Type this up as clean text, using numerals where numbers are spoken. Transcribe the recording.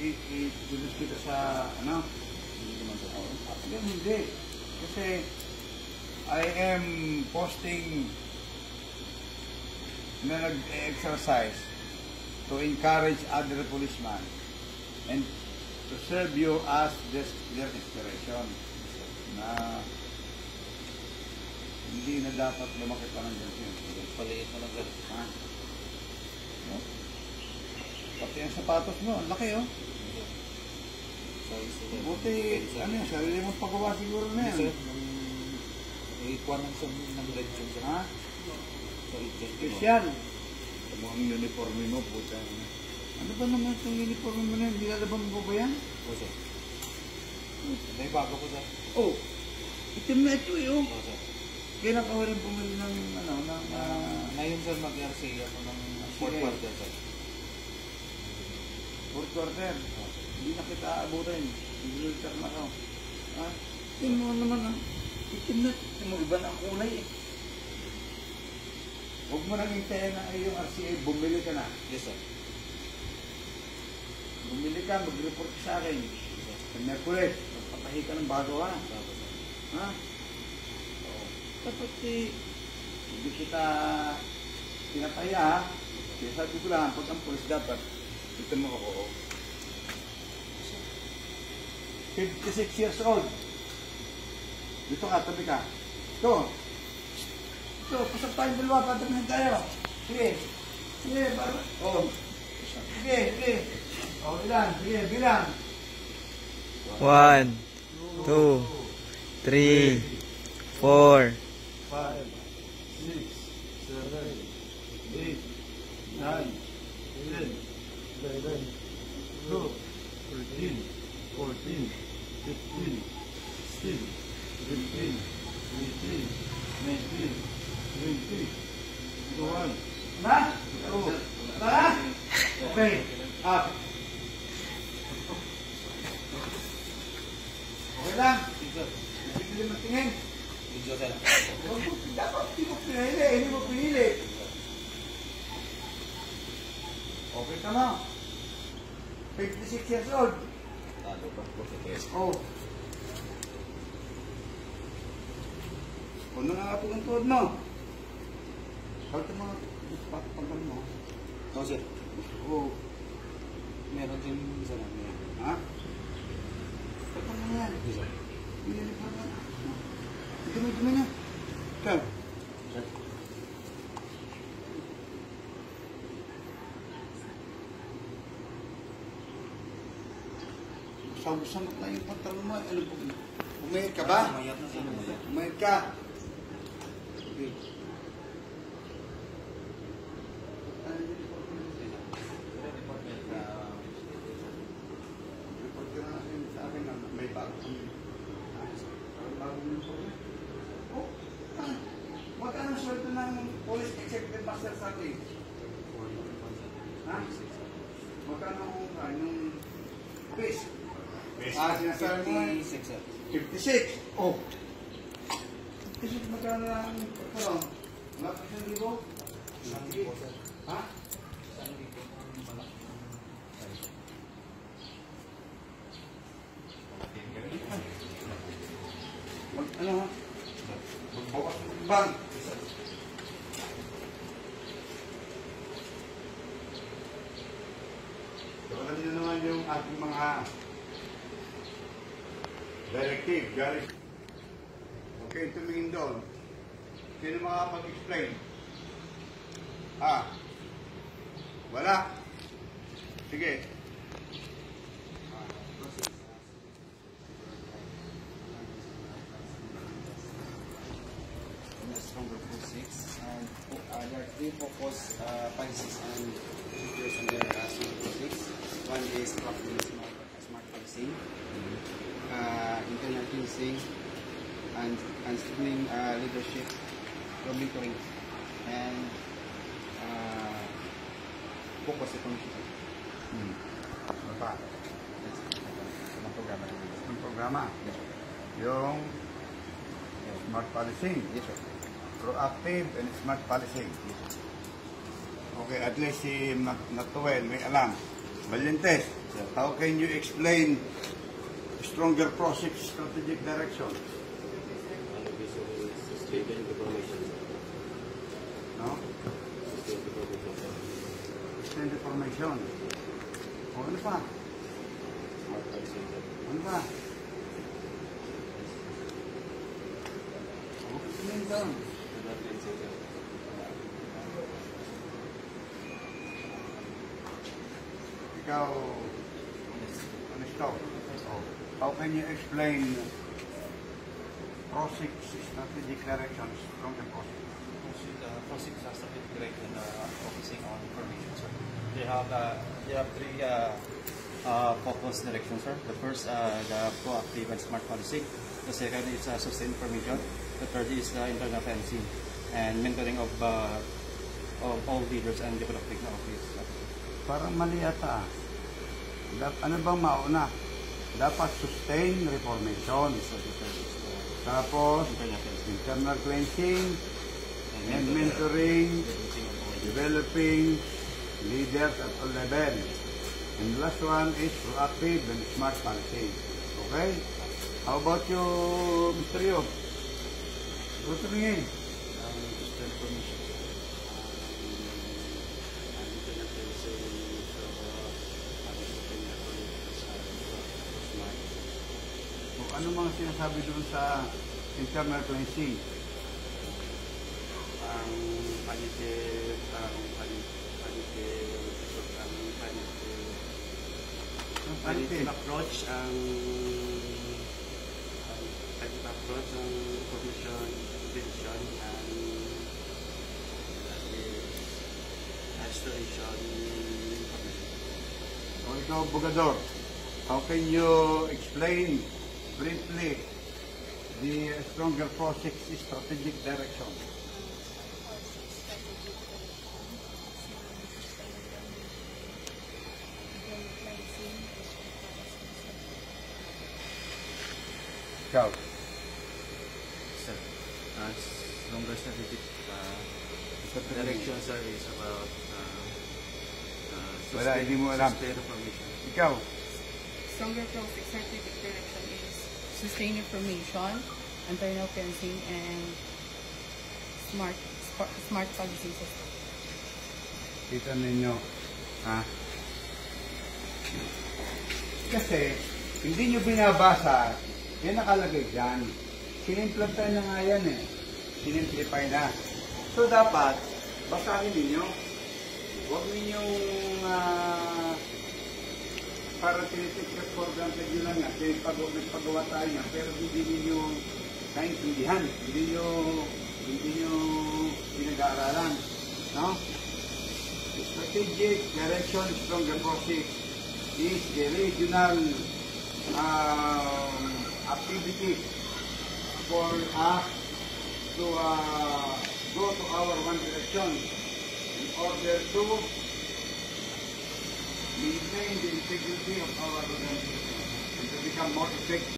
i-dulos kita sa, ano? Hindi naman sa tao. Hindi. Kasi, I am posting na nag-exercise to encourage other policemen and to serve you as their inspiration na hindi na dapat lumaki pa ng ganyan. Paliit mo lang ganyan. Ha? No? Pati ang sapatos mo, ang laki oh. Buti, ano yun, sarili mong pagawa siguro na yan. Ikuha ng red yun. Ha? Special. Ito mo ang uniforme mo, puta. Ano ba naman itong uniforme mo na yan? Nilalabang mo ba yan? Oo, sir. May bago ko, sir. Oh, itim na ito eh, oh. Oo, sir. Kaya nakawarin bumili ng, ano, ng... ngayon, sir, mag-RC ako ng 4th quarter, sir. 4th quarter? Hindi na kita aabutin. Hindi na ako. Ha? Itim mo naman, ah. Itim na. Itim mo, iba na ang kulay eh. Huwag mo nang hintayin na yung RCA, bumili ka na. Yes, sir. Bumili ka, mag-report ka sa akin. Sa Merkulis, magpatahi ka ng bago ha. Ha? Oo. Dapat hindi kita pinataya ha. Kaya sabi ko lang, pag ang pulis dapat, ito mo ako. 56 years old. Dito ka, tabi ka. Ito. Ito, pasok tayong dalawa, patabihin tayo. Sige. Sige, para. Oh. Sige, sige. Oh, ilan? Sige, bilang. 1, 2, 3, 4, 5, 6, 7, 8, 9, 10, 11, 12, 13, 14, 15, 16, 17, 18, 19, 20, 21. Na? Oo. Na? Okay. Up. Okay lang. Hindi mo tingin. Video, sir. Dapat hindi mo pinili. Hindi mo pinili. Okay ka mo. 56 years old. Talo pa po sa test. Oh. Kung nga po ang tuhod mo. Kaya ito mga pagpapagpag mo. Oo, sir. Oo. Meron din isa namin. Ha? Ito mo yan. Yes, sir. Binili pa nga. Dumi-dumi na. Ikaw. Sir. Samot-samot na yung pantalon mo. Ano po? Umayad ka ba? Umayat na, sir. Umayad ka. Okay. Report ka na sa akin na may bago. Oh, magkano sweldo ng police executive master sa atin? Ha? Magkano yung base? Sinasabi mo 56, sir. 56. Oh. 56 magkano lang ang wala pa 1,000? Ha? Ano ha? Magbawas ng bang. Alam niyo naman yung ating mga directive, galing. Okay, tumingin doon. Sino makapag-explain? Wala. Sige. Stronger for 6 and there are 3 focus 5, 6 and 2 years on their stronger 6. One is roughly smart policing, internal policing, and strengthening leadership, monitoring, and focus economic. Ano pa? Ang programa namin. Ang programa? Yung smart policing. Yes, sir. Proactive and smart policing. Okay, at least si Natuel may alam. Valientes. How can you explain stronger process strategic direction? No? Extend information. O ano pa? Ano pa? O, explain down. Ikaw, honesto. How can you explain PROSIC strategic directions from the PROSIC? PROSIC strategic direction focusing on information, sir. They have three focus directions, sir. The first, the proactive and smart policy. The second is sustained information. The third is the internal fencing and mentoring of all leaders and developing office. Parang mali ata. Ano bang mauna? Dapat sustain reformation. Tapos, internal cleansing, and mentoring, developing leaders at all levels. And the last one is proactive and smart policy. Okay? How about you, Mr. Yo? Go to me. Sustain information. Ano mga sinasabi doon sa internal cleansing? Ang panite approach ang information prevention and restoration information. O ikaw, Bugador, how can you explain briefly the stronger PROSIC strategic direction? Ikaw. Sir, stronger strategic direction, sir, is about Wala, hindi mo alam. sustained information. Ikaw. Stronger PROSIC strategic direction is sustain information, internal fencing, and smart policy system. Kita ninyo, ha? Kasi, hindi nyo binabasa, yan nakalagay dyan. Sinimplify na nga yan eh. Sinimplify na. So, dapat, basahin ninyo. Huwag ninyong parang tinitikot for granted yun lang nga. Kaya nagpagawa tayo niya, pero hindi ninyo naintindihan. Hindi nyo pinag-aaralan. No? Strategic direction stronger PROSIC is a regional activity for us to go to our one direction in order to maintain the integrity of our organization and to become more effective.